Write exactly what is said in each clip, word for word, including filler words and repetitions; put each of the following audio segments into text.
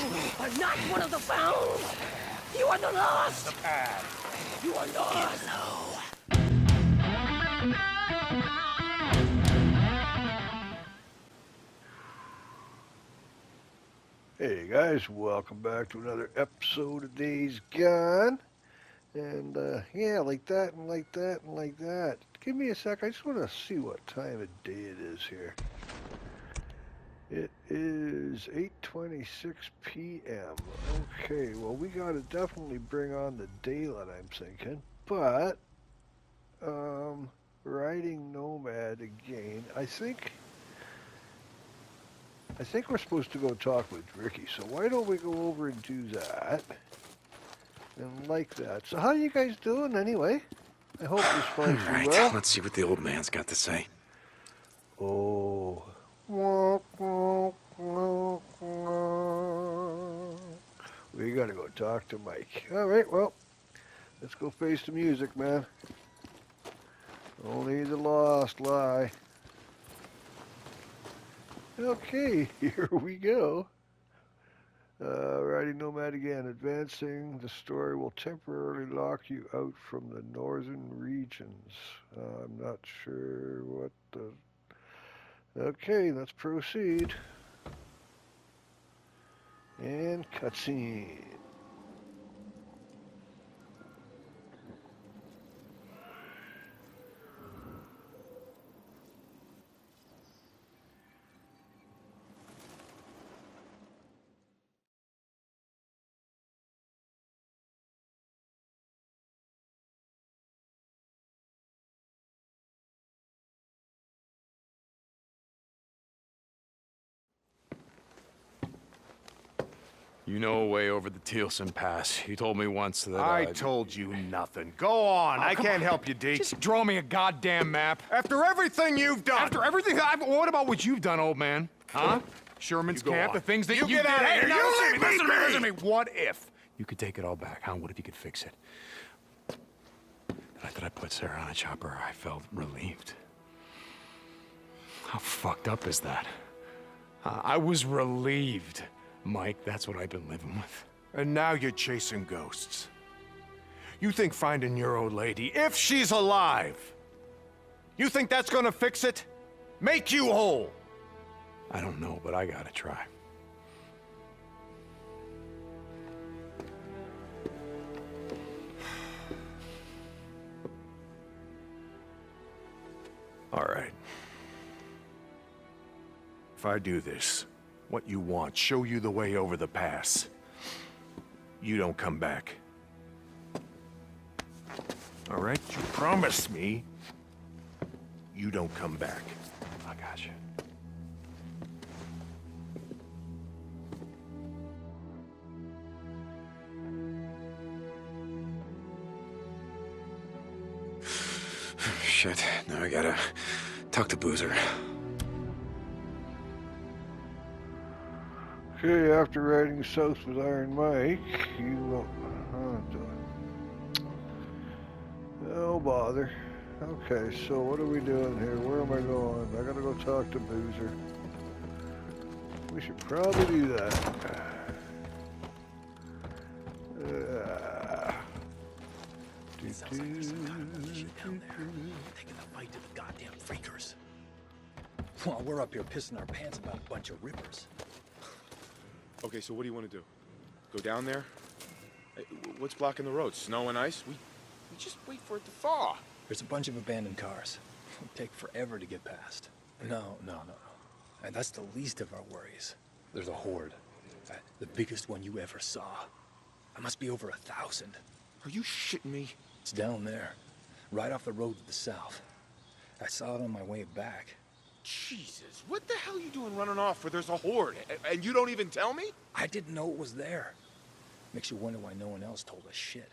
are not one of the found. You are the lost. The past. You are lost. Hey guys, welcome back to another episode of Days Gone. And uh, yeah, like that and like that and like that. Give me a sec, I just want to see what time of day it is here. It is eight twenty-six p m Okay, well we gotta definitely bring on the daylight, I'm thinking. But, um, riding Nomad again, I think... I think we're supposed to go talk with Ricky, so why don't we go over and do that? And like that. So how you guys doing anyway? I hope this finds you Right, well. let's see what the old man's got to say. Oh. We gotta go talk to Mike. Alright, well, let's go face the music, man. Only the lost lie. Okay, here we go. Uh, riding Nomad again. Advancing the story will temporarily lock you out from the northern regions. Uh, I'm not sure what the... Okay, let's proceed. And cutscene. You know a way over the Thielsen Pass. You told me once that I uh, told you nothing. Go on. Oh, I come can't on. help you, Deke. Just draw me a goddamn map. After everything you've done. After everything I've... What about what you've done, old man? Huh? Sherman's You go camp, on. the things that You you, get did. out of Hey, here. now You listen to leave me, me listen to me, be. listen to me. What if you could take it all back, huh? What if you could fix it? The night that I put Sarah on a chopper, I felt relieved. How fucked up is that? Uh, I was relieved, Mike. That's what I've been living with. And now you're chasing ghosts. You think finding your old lady, if she's alive, you think that's gonna fix it? Make you whole? I don't know, but I gotta try. All right. If I do this, what you want, show you the way over the pass, you don't come back. All right? You promise me you don't come back. I got you. Shit, now I gotta talk to Boozer. Okay, after riding south with Iron Mike, you won't... Oh, bother. Okay, so what are we doing here? Where am I going? I gotta go talk to Boozer. We should probably do that. Uh, do, Sounds like there's some kind of do, militia down there, do, do. taking the fight to the goddamn freakers. While we're up here pissing our pants about a bunch of rippers. Okay, so what do you want to do? Go down there? Hey, w- what's blocking the road? Snow and ice? We, we just wait for it to thaw. There's a bunch of abandoned cars. It'll take forever to get past. No, no, no, no. And that's the least of our worries. There's a horde. Uh, the biggest one you ever saw. It must be over a thousand. Are you shitting me? It's down there, right off the road to the south. I saw it on my way back. Jesus, what the hell are you doing running off where there's a horde? A- And you don't even tell me? I didn't know it was there. Makes you wonder why no one else told us shit.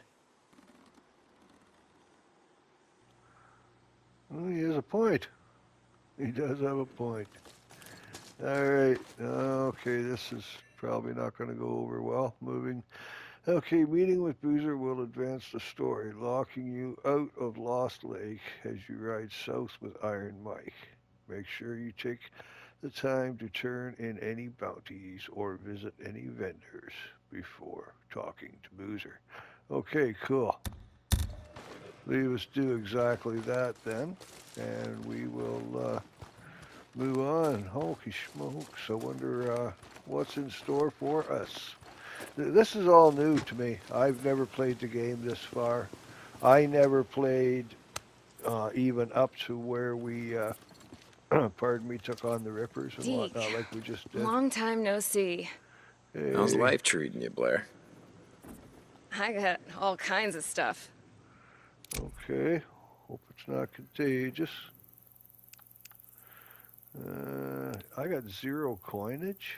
Well, he has a point. He does have a point. All right. Okay, this is probably not going to go over well. Moving. Okay, meeting with Boozer will advance the story, locking you out of Lost Lake as you ride south with Iron Mike. Make sure you take the time to turn in any bounties or visit any vendors before talking to Boozer. Okay, cool. Leave us do exactly that then, and we will uh, move on. Holy smokes, I wonder uh, what's in store for us. This is all new to me. I've never played the game this far. I never played uh, even up to where we, uh, pardon me, took on the Rippers and Deke, whatnot like we just did. long time no see. How's Hey, life treating you, Blair? I got all kinds of stuff. okay, hope it's not contagious. Uh, I got zero coinage.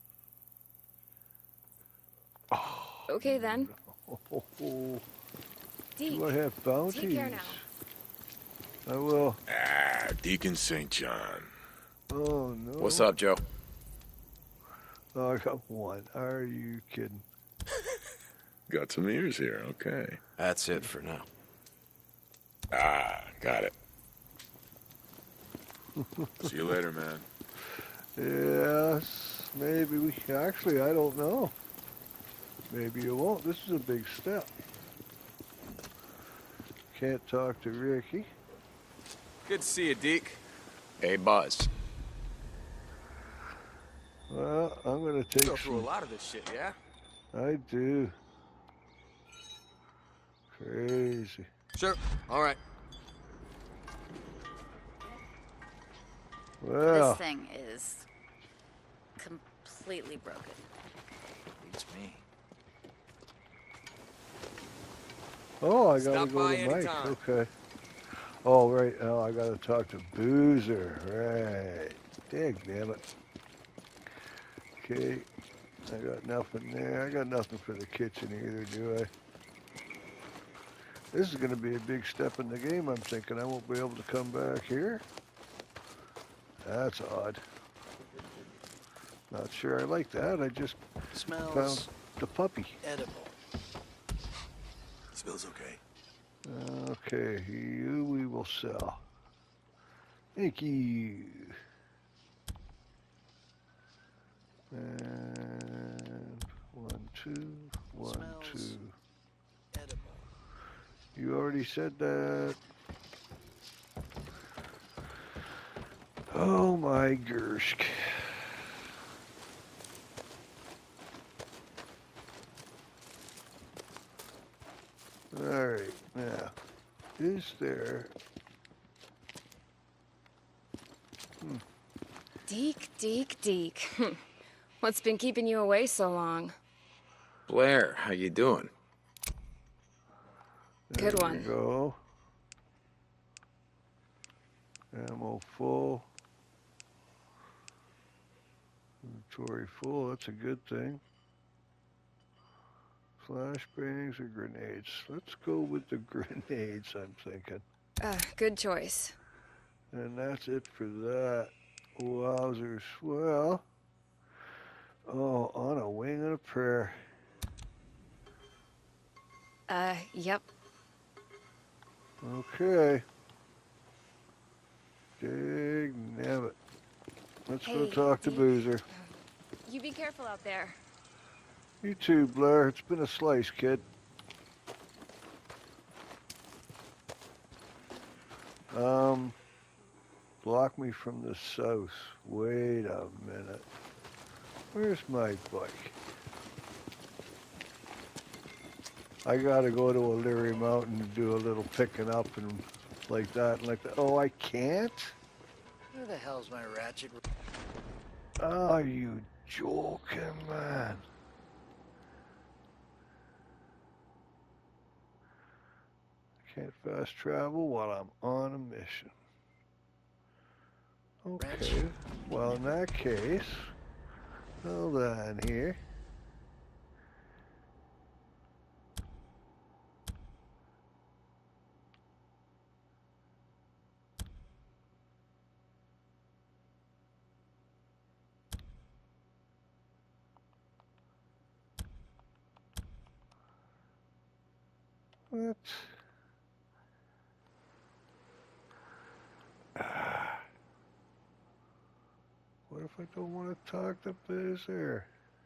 Okay then. Oh, do Deke, I have bounties? take care now. I will. Ah, Deacon Saint John. Oh no. What's up, Joe? Oh, I got one. Are you kidding? Got some ears here, okay. That's it for now. Ah, got it. See you later, man. Yes, maybe we. Actually, I don't know. Maybe you won't. This is a big step. Can't talk to Ricky. Good to see you, Deke. Hey, Buzz. Well, I'm gonna take Go through a some. lot of this shit, yeah? I do. Crazy. Sure. All right. Well, This thing is completely broken. Beats me. oh, I gotta Stop go by to Mike. anytime. Okay. Oh, right. Oh, I gotta talk to Boozer. Right. Dig, damn it. Okay. I got nothing there. I got nothing for the kitchen either, do I? This is going to be a big step in the game. I'm thinking I won't be able to come back here. That's odd. Not sure I like that. I just Smells found the puppy. edible. Smells okay. Okay, you we will sell. Thank you. And one, two, one, Smells two. edible. You already said that. Oh my Gershk. Alright, now, is there... Hmm. Deke, Deke, Deke. What's been keeping you away so long? Blair, how you doing? There Good we one. go. Ammo full. Inventory full, that's a good thing. Flashbangs or grenades? Let's go with the grenades, I'm thinking. Uh, good choice. And that's it for that. Wowzers. Well, oh, on a wing and a prayer. Uh, yep. Okay. Dig nabbit. Let's go Hey, talk to Deke. Boozer. You be careful out there. You too, Blair. It's been a slice, kid. Um, block me from the south. Wait a minute. Where's my bike? I gotta go to O'Leary Mountain and do a little picking up and like that and like that. Oh, I can't? Where the hell's my ratchet? Are you joking, man? Can't fast travel while I'm on a mission. Okay, well in that case, hold on here. What? if I don't want to talk to Boozer?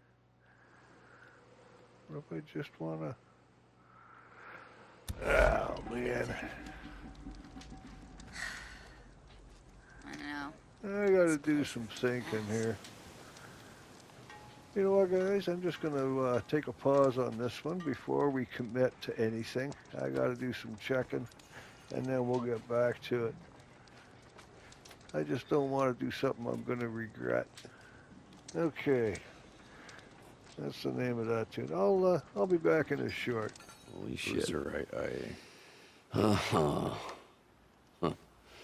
What if I just want to... Oh, man. I know. I gotta do some thinking here. You know what, guys? I'm just gonna uh, take a pause on this one before we commit to anything. I gotta do some checking, and then we'll get back to it. I just don't want to do something I'm gonna regret. Okay. That's the name of that tune. I'll, uh, I'll be back in a short. Holy shit. You're right. I. Uh-huh. Huh.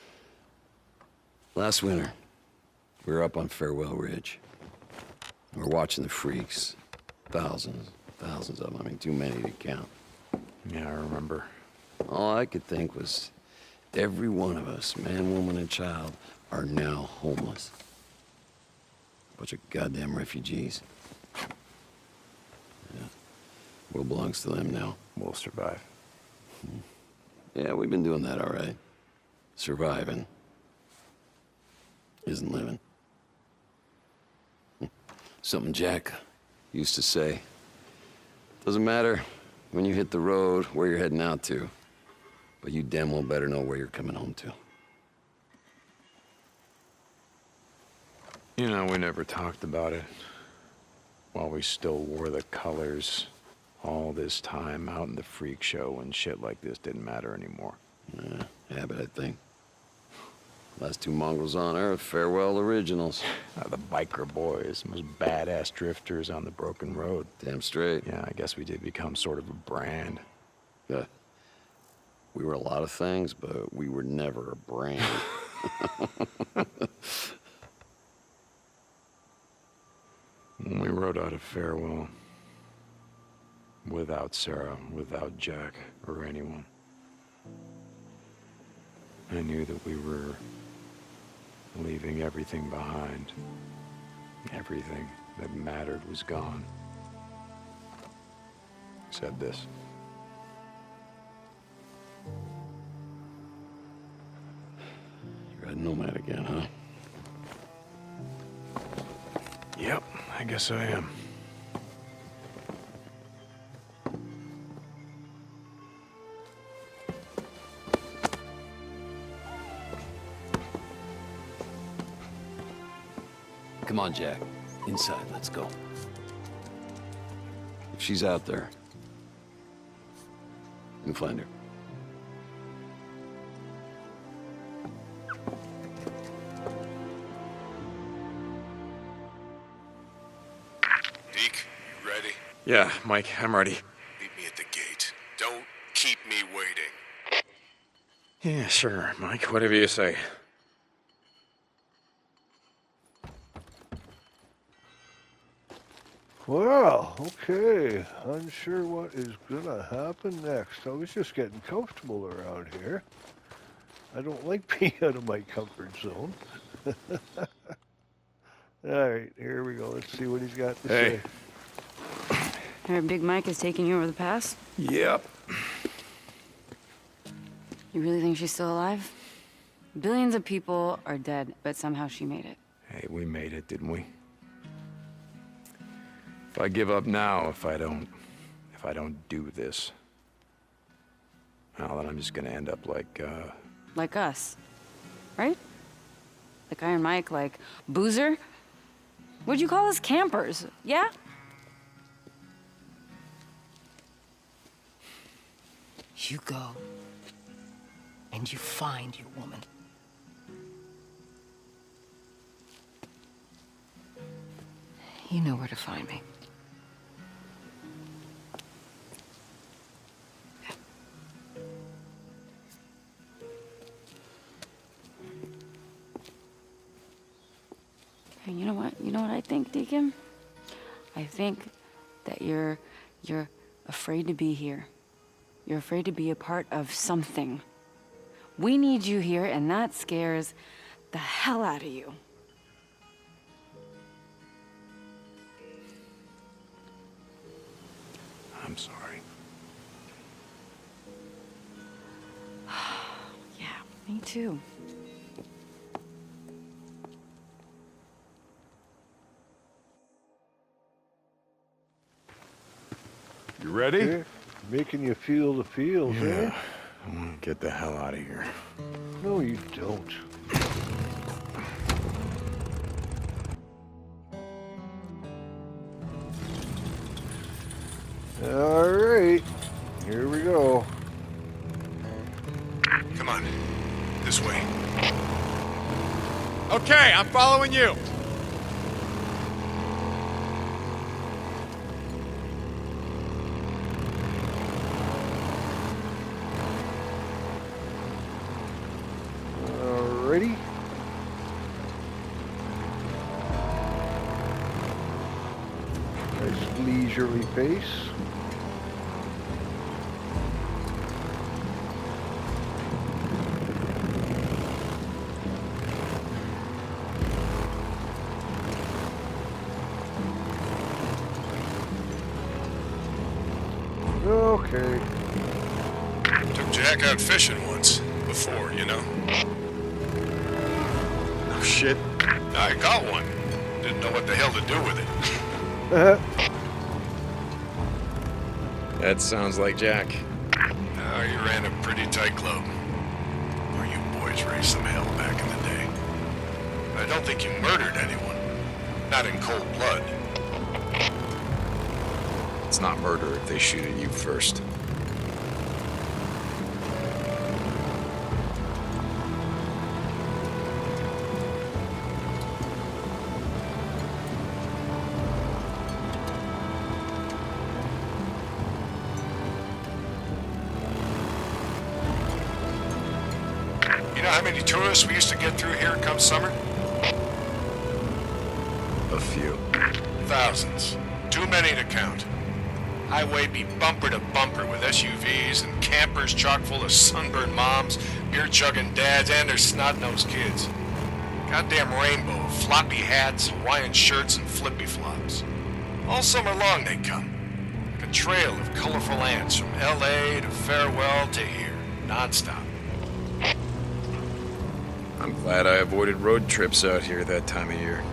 Last winter, we were up on Farewell Ridge. We were watching the freaks. Thousands, thousands of them. I mean, too many to count. Yeah, I remember. All I could think was, every one of us, man, woman, and child, are now homeless. Bunch of goddamn refugees. Yeah. World belongs to them now. We'll survive. Yeah, we've been doing that all right. Surviving isn't living. Something Jack used to say. Doesn't matter when you hit the road where you're heading out to, but you damn well better know where you're coming home to. You know, we never talked about it. While we still wore the colors all this time out in the freak show and shit like this didn't matter anymore. Yeah, habit, I think. Last two mongrels on Earth, farewell originals. Uh, the biker boys, most badass drifters on the broken road. Damn straight. Yeah, I guess we did become sort of a brand. Yeah. We were a lot of things, but we were never a brand. When we rode out of Farewell, without Sarah, without Jack, or anyone, I knew that we were leaving everything behind. Everything that mattered was gone. Except this. You're a nomad again, huh? Yep, I guess I am. Come on, Jack. Inside, let's go. If she's out there, you can find her. Deke, you ready? Yeah, Mike, I'm ready. Meet me at the gate. Don't keep me waiting. Yeah, sure, Mike. Whatever you say. Well, okay. Unsure what is gonna happen next. I was just getting comfortable around here. I don't like being out of my comfort zone. Alright, here we go. Let's see what he's got to Hey. say. Heard Big Mike is taking you over the pass? Yep. You really think she's still alive? Billions of people are dead, but somehow she made it. Hey, we made it, didn't we? If I give up now, if I don't... if I don't do this... well, then I'm just gonna end up like, uh... Like us. Right? Like Iron Mike, like Boozer? What'd you call us? Campers, yeah? You go, and you find your woman. You know where to find me. Hey, you know what? You know what I think, Deacon? I think that you're you're afraid to be here. You're afraid to be a part of something. We need you here, and that scares the hell out of you. I'm sorry. Yeah, me too. You ready? Okay. Making you feel the feels, Yeah. eh? I want to get the hell out of here. No, you don't. All right, here we go. Come on. This way. Okay, I'm following you. Alrighty. Nice leisurely pace. Okay. Took Jack out fishing once. Before, you know. Oh, shit. I got one. Didn't know what the hell to do with it. That sounds like Jack. Oh, you ran a pretty tight club. Or you boys raised some hell back in the day. But I don't think you murdered anyone. Not in cold blood. It's not murder if they shoot at you first. You know how many tourists we used to get through here come summer? A few. Thousands. Too many to count. Highway be bumper to bumper with S U Vs and campers chock full of sunburned moms, beer-chugging dads, and their snot-nosed kids. Goddamn rainbow of floppy hats, Hawaiian shirts, and flippy-flops. All summer long they come. Like a trail of colorful ants from L A to Farewell to here, non-stop. I'm glad I avoided road trips out here that time of year.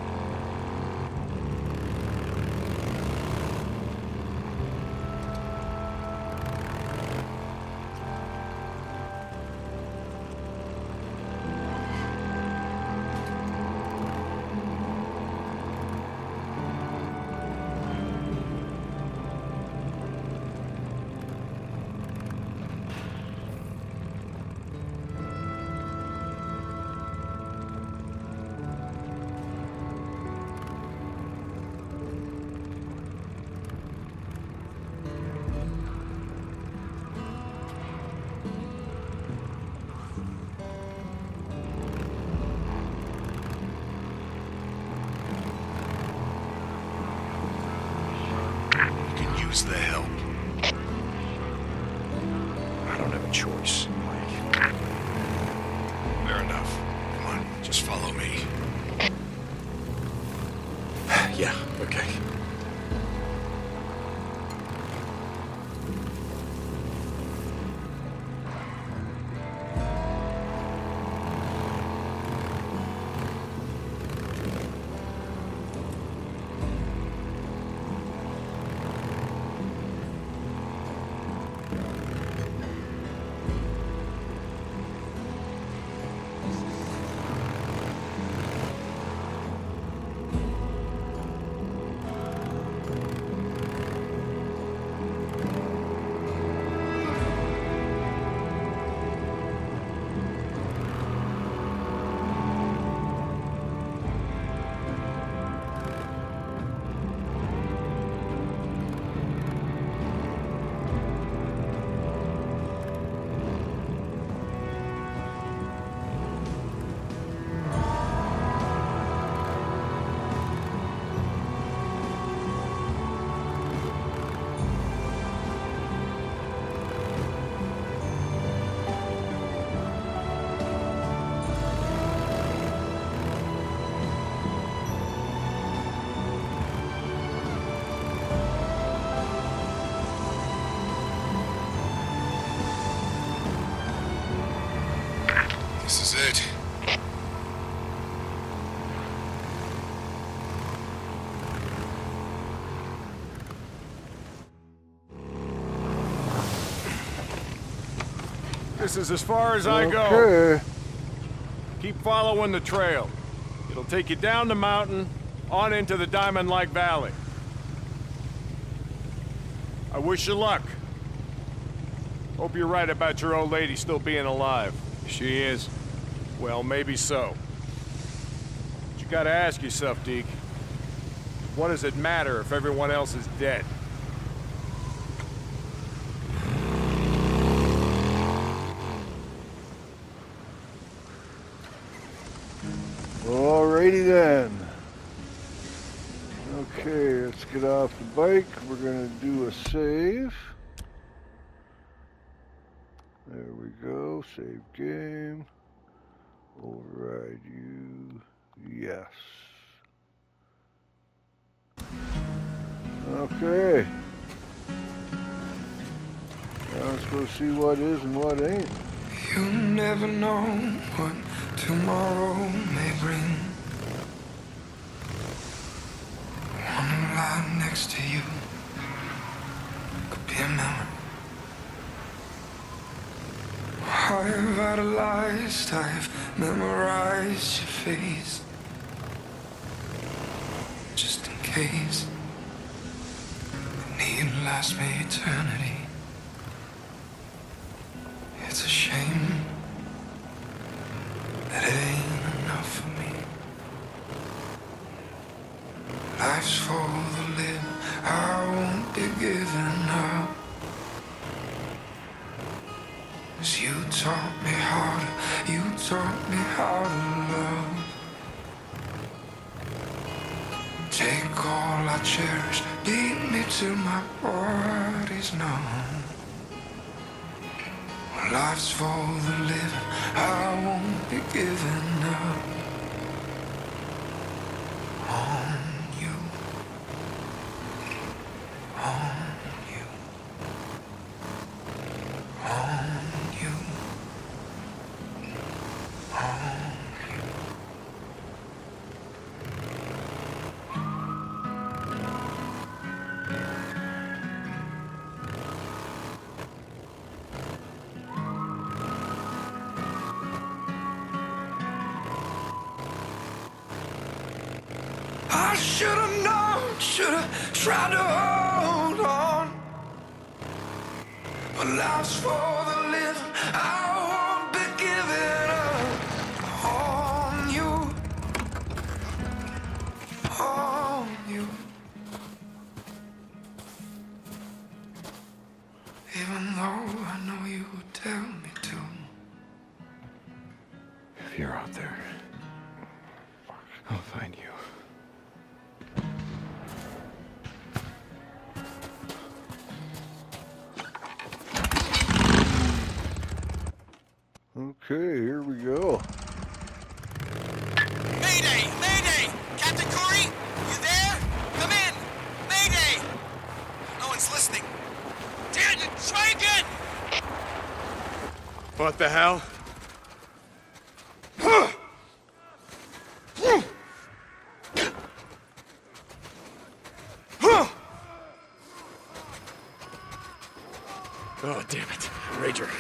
Use the help. I don't have a choice, Mike. Fair enough. Come on, just follow me. Yeah, okay. This is it. This is as far as I go. Okay. Keep following the trail. It'll take you down the mountain, on into the Diamond Lake Valley. I wish you luck. Hope you're right about your old lady still being alive. She is. Well, maybe so. But you gotta ask yourself, Deke. What does it matter if everyone else is dead? Alrighty then. Okay, let's get off the bike. We're gonna do a save. There we go. Save game. Override you. Yes. Okay. Now let's go see what is and what ain't. You never know what tomorrow may bring. One line next to you could be a memory. I've idolized, I've memorized your face, just in case the need lasts me eternity. It's a shame that it ain't enough for me. Life's for the living, I won't be giving up. 'Cause you taught me how to, you taught me how to love. Take all I cherish, beat me till my body's numb. Life's for the living, I won't be giving up on you, on you, on you, on you. I should've known, should've tried to hold on. But life's for the living, I won't be giving up on you, on you. Even though I know you would tell me to. If you're out there, I'll find you. Okay, here we go. Mayday! Mayday! Captain Corey? You there? Come in! Mayday! No one's listening. Damn it! Try again! What the hell? Oh, damn it. Rager.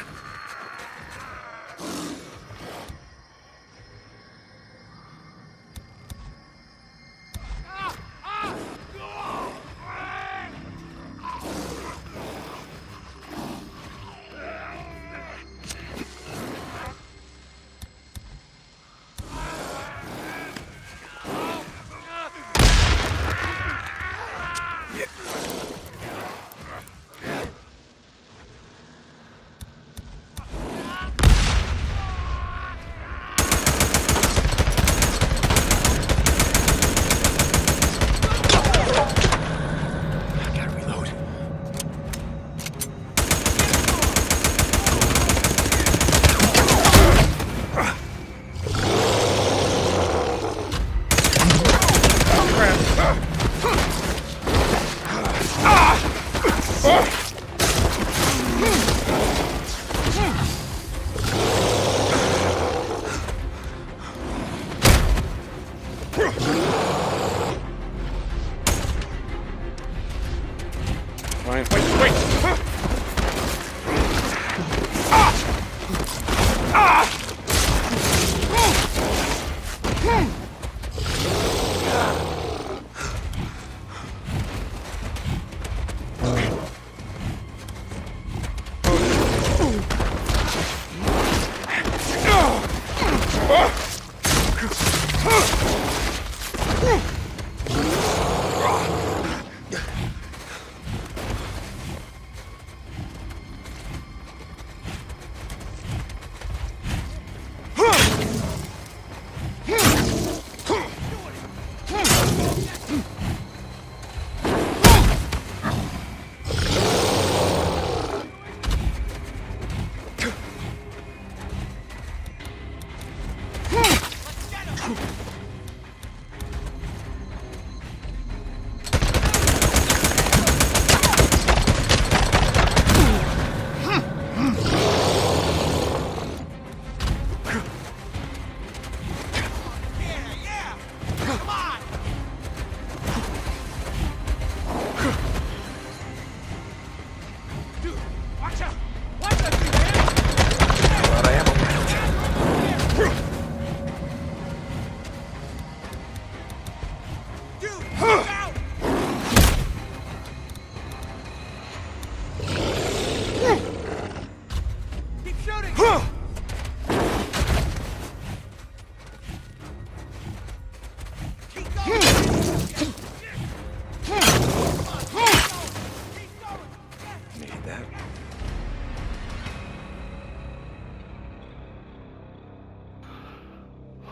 Wait, wait, wait!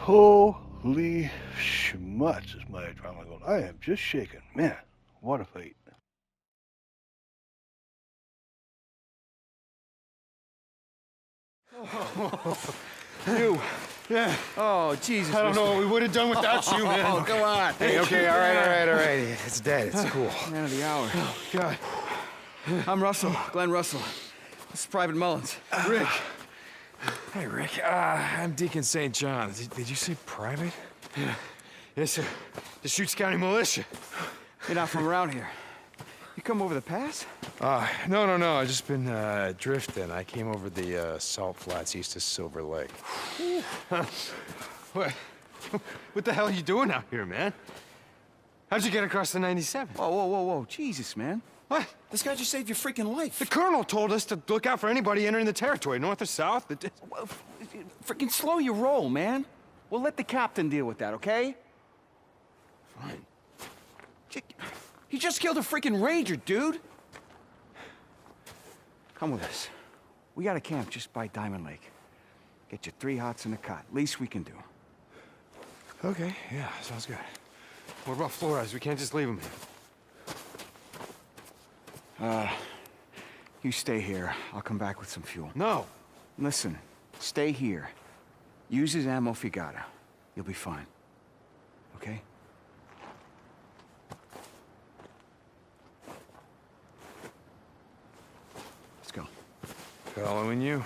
Holy schmutz, is my adrenaline going. I am just shaking. Man, what a fight. You. Yeah. Oh, Jesus. I don't know what we would have done without you, man. Oh, come on. Hey, okay, all right, all right, all right. It's dead. It's cool. Man of the hour. Oh, God. I'm Russell, Glenn Russell. This is Private Mullins. Rick. Hey, Rick. Uh, I'm Deacon Saint John. Did, did you say private? Yeah. Yes, sir. Deschutes County Militia. You're not from around here. You come over the pass? Uh, no, no, no. I've just been uh, drifting. I came over the uh, salt flats east of Silver Lake. What? What the hell are you doing out here, man? How'd you get across the ninety-seven? Whoa, whoa, whoa, whoa. Jesus, man. What? This guy just saved your freaking life. The colonel told us to look out for anybody entering the territory, north or south. The... Well, freaking slow your roll, man. We'll let the captain deal with that, okay? Fine. He just killed a freaking ranger, dude. Come with us. We got a camp just by Diamond Lake. Get you three hots in a cot. Least we can do. Okay, yeah, sounds good. What about Flores? We can't just leave him here. Uh, you stay here. I'll come back with some fuel. No. Listen, stay here. Use his ammo if you gotta. You'll be fine. Okay? Let's go. Following you.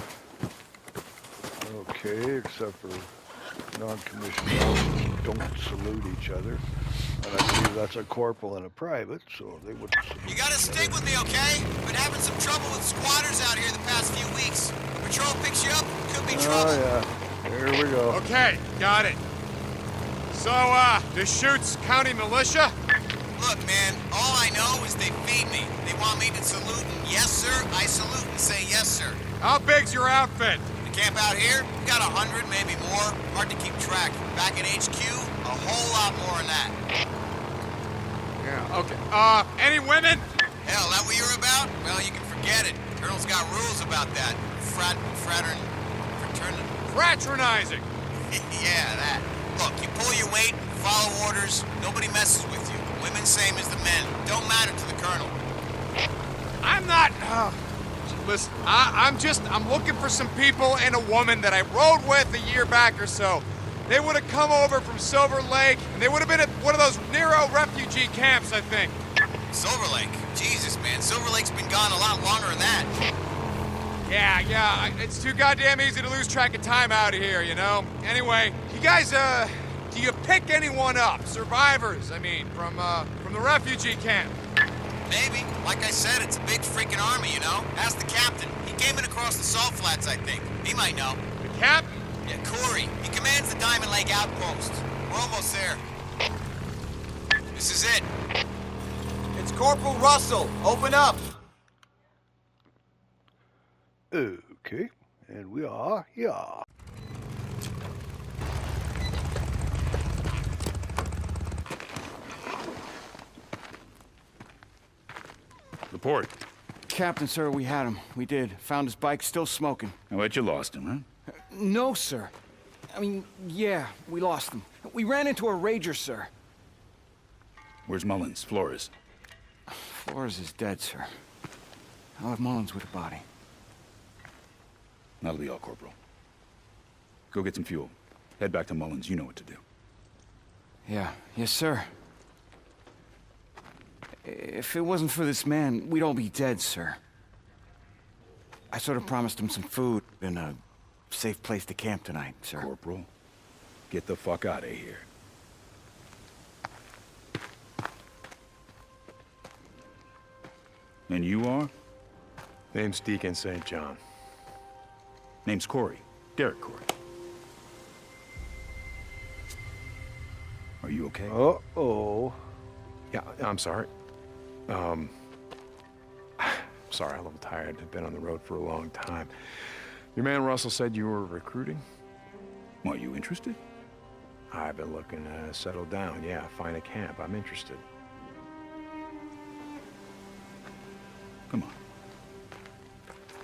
Okay, except for non-commissioned officers who don't salute each other. And I believe that's a corporal and a private, so they wouldn't salute. You gotta stick with me, okay? Been having some trouble with squatters out here the past few weeks. Patrol picks you up, could be trouble. Oh, yeah. Here we go. Okay, got it. So, uh, Deschutes County Militia? Look, man, all I know is they feed me. They want me to salute and yes, sir, I salute and say yes, sir. How big's your outfit? The camp out here, we got a hundred, maybe more. Hard to keep track. Back at H Q, a whole lot more than that. Yeah, okay. Uh, any women? Hell, that what you're about? Well, you can forget it. Colonel's got rules about that. Frat, fratern, fraternity. Fraternizing. Yeah, that. Look, you pull your weight, follow orders, nobody messes with you. Women same as the men. Don't matter to the colonel. I'm not... Uh, listen, I, I'm just... I'm looking for some people and a woman that I rode with a year back or so. They would have come over from Silver Lake, and they would have been at one of those Nero refugee camps, I think. Silver Lake? Jesus, man. Silver Lake's been gone a lot longer than that. Yeah, yeah. It's too goddamn easy to lose track of time out here, you know? Anyway, you guys, uh... do you pick anyone up? Survivors, I mean, from, uh, from the refugee camp? Maybe. Like I said, it's a big freaking army, you know? Ask the captain. He came in across the salt flats, I think. He might know. The captain? Yeah, Corey. He commands the Diamond Lake outpost. We're almost there. This is it. It's Corporal Russell. Open up. Okay, and we are here. Report. Captain, sir, we had him. We did. Found his bike still smoking. I bet you lost him, huh? Uh, no, sir. I mean, yeah, we lost him. We ran into a rager, sir. Where's Mullins? Flores? Flores is dead, sir. I'll have Mullins with the body. That'll be all, Corporal. Go get some fuel. Head back to Mullins. You know what to do. Yeah. Yes, sir. If it wasn't for this man, we'd all be dead, sir. I sort of promised him some food and a safe place to camp tonight, sir. Corporal, get the fuck out of here. And you are? Name's Deacon Saint John. Name's Corey. Derek Corey. Are you okay? Uh-oh. Yeah, I'm sorry. Um, sorry, I'm a little tired. I've been on the road for a long time. Your man Russell said you were recruiting? Are you interested? I've been looking to settle down. Yeah, find a camp. I'm interested. Come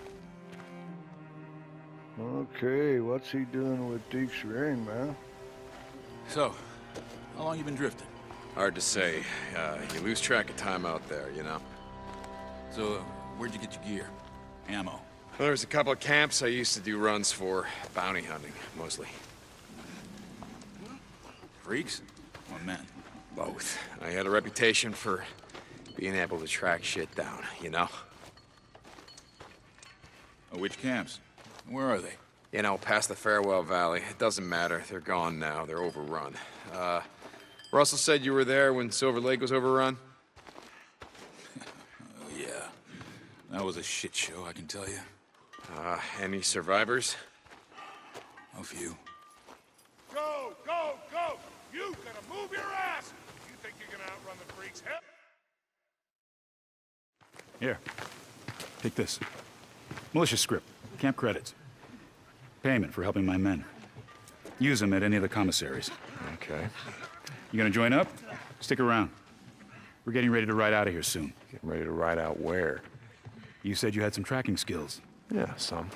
on. Okay, what's he doing with Deke's ring, man? So, how long you been drifting? Hard to say. Uh, you lose track of time out there, you know? So, uh, where'd you get your gear? Ammo? Well, there's a couple of camps I used to do runs for. Bounty hunting, mostly. Freaks? Or men? Both. I had a reputation for being able to track shit down, you know? Oh, which camps? Where are they? You know, past the Farewell Valley. It doesn't matter. They're gone now. They're overrun. Uh, Russell said you were there when Silver Lake was overrun? Oh, yeah. That was a shit show, I can tell you. Uh, any survivors? A few. Go, go, go! You gotta move your ass! You think you're gonna outrun the freaks? Hell. Here. Take this. Militia script. Camp credits. Payment for helping my men. Use them at any of the commissaries. Okay. You gonna join up? Stick around. We're getting ready to ride out of here soon. Getting ready to ride out where? You said you had some tracking skills. Yeah, some.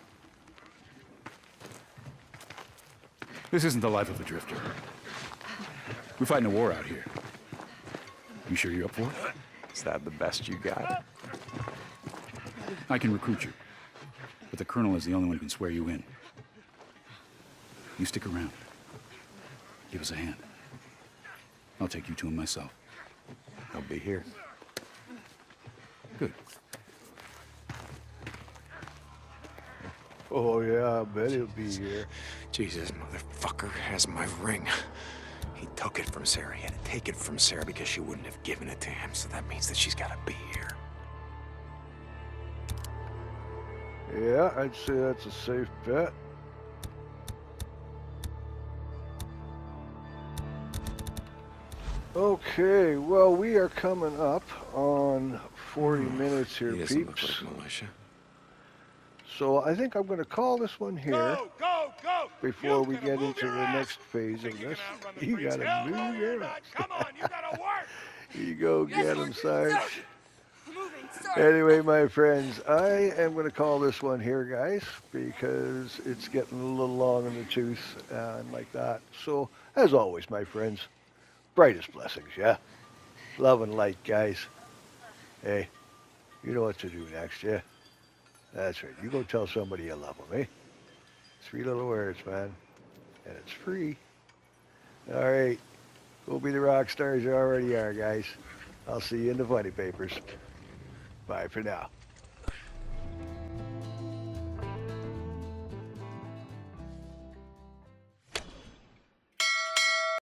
This isn't the life of a drifter. We're fighting a war out here. You sure you're up for it? Is that the best you got? I can recruit you, but the colonel is the only one who can swear you in. You stick around. Give us a hand. I'll take you to him myself. I'll be here. Good. Oh, yeah, I bet he'll be here. Jesus, motherfucker has my ring. He took it from Sarah. He had to take it from Sarah because she wouldn't have given it to him, so that means that she's gotta be here. Yeah, I'd say that's a safe bet. Okay, well, we are coming up on forty minutes here, He doesn't look peeps. like militia. So I think I'm going to call this one here Go, go, go! before we get into the next phase of this. You freaks? got Hell to no, move you're your not. ass. Come on, you gotta work! You go get him, Sarge. Moving, sorry. Anyway, my friends, I am going to call this one here, guys, because it's getting a little long in the tooth and like that. So, as always, my friends, brightest blessings, yeah? Love and light, guys. Hey, you know what to do next, yeah? That's right. You go tell somebody you love them, eh? Three little words, man. And it's free. All right. Go be the rock stars you already are, guys. I'll see you in the funny papers. Bye for now.